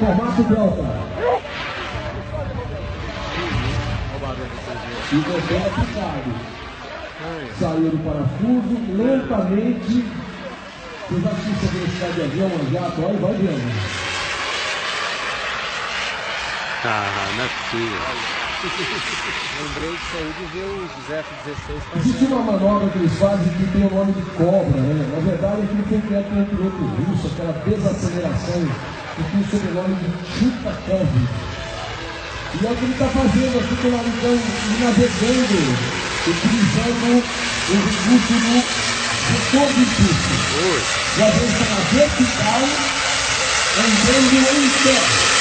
Formato delta. E também aplicado. Saiu do parafuso lentamente. Vocês assistem a velocidade de avião, um jato, olha e vai vendo. Não é possível. Lembrei disso aí de ver os F-16 fazendo. Existe uma manobra que eles fazem que tem o nome de cobra, né? Na verdade, aquilo foi criado pelo piloto russo, aquela desaceleração, que tem o sobrenome de chuta-cove. E é o que ele está fazendo aqui pela então, navegando, utilizando o recurso do setor de impulso. O avião está na vertical, andando em pé.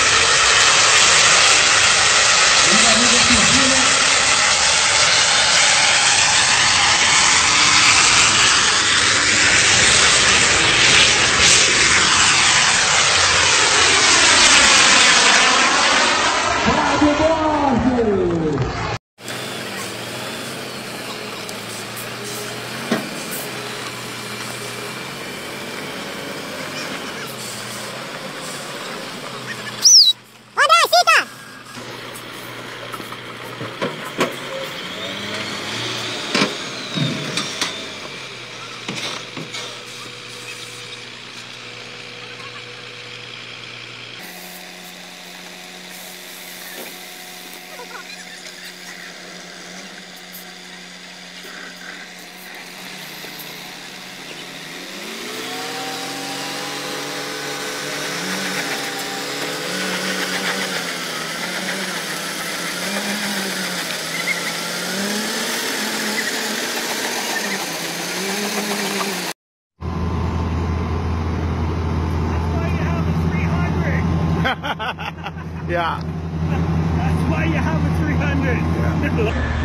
Yeah. That's why you have a 300. Yeah.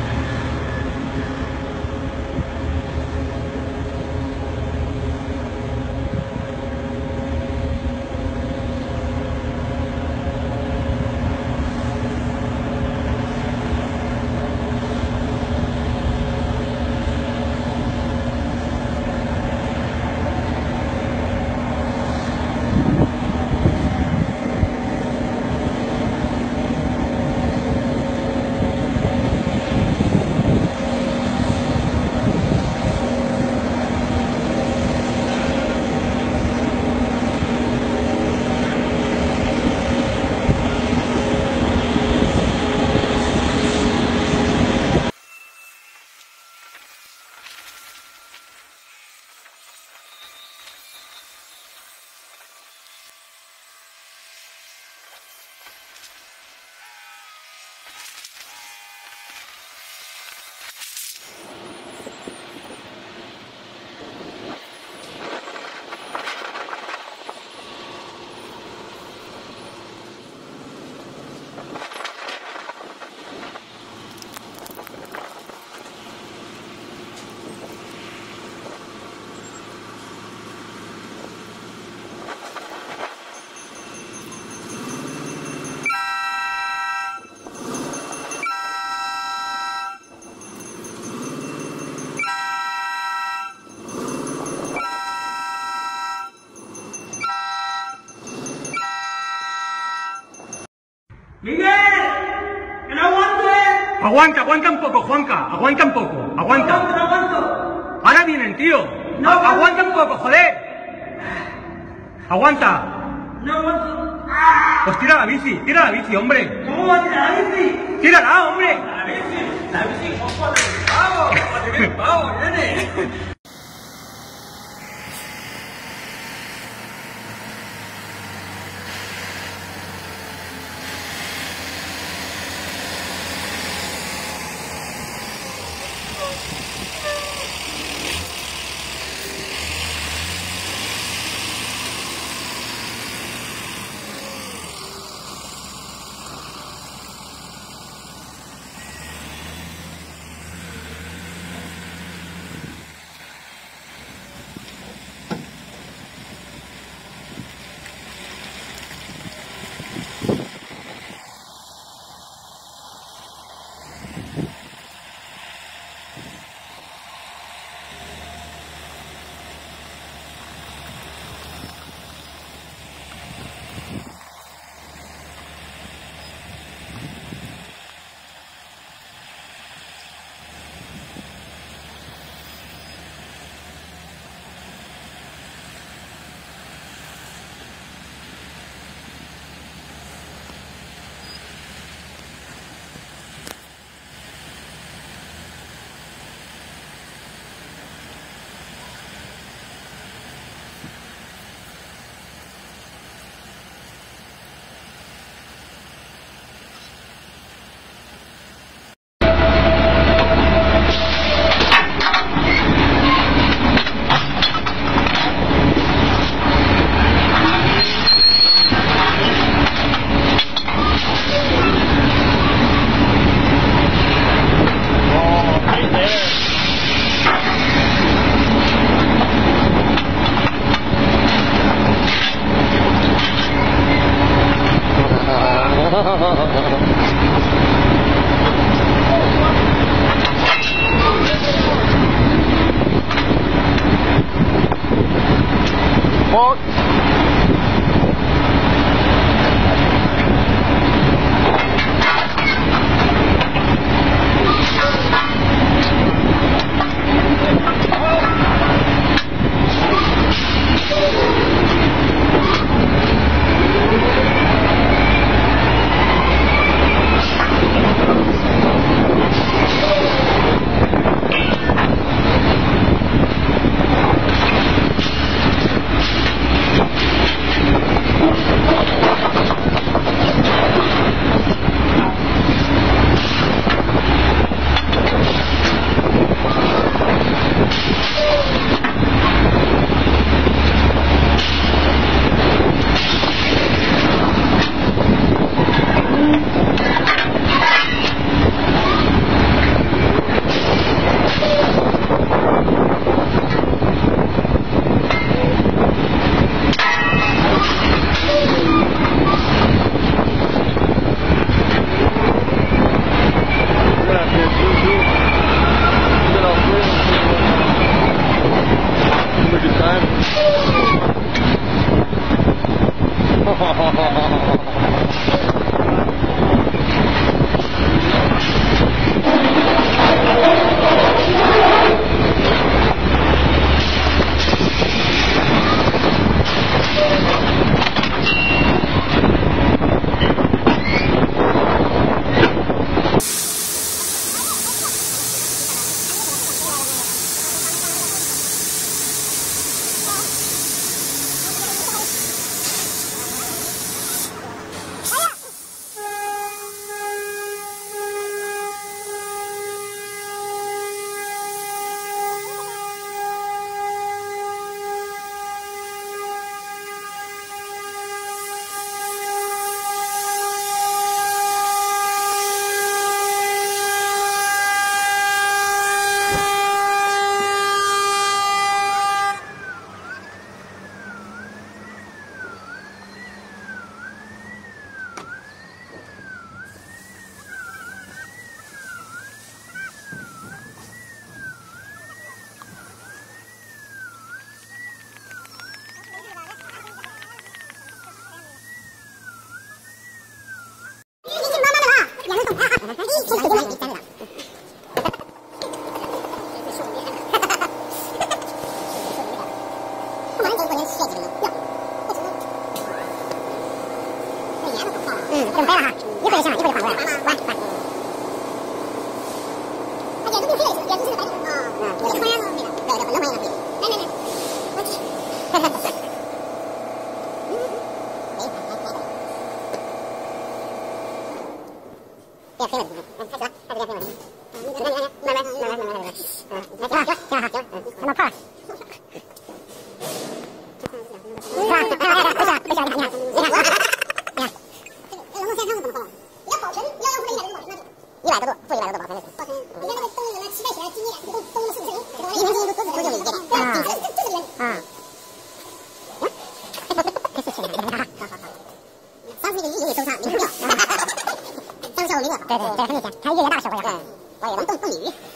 ¡Miguel! ¡Que no aguante! Aguanta, aguanta un poco, Juanca. Aguanta un poco, aguanta. No aguanto. Ahora vienen, tío. No Aguanta un poco, joder. Aguanta. No aguanto. Pues tira la bici, hombre. ¿Cómo va a tirar la bici? Tírala, hombre. La bici, vamos, nene. 对对对，很明显，还有越野大的手回来，我也能动鱼。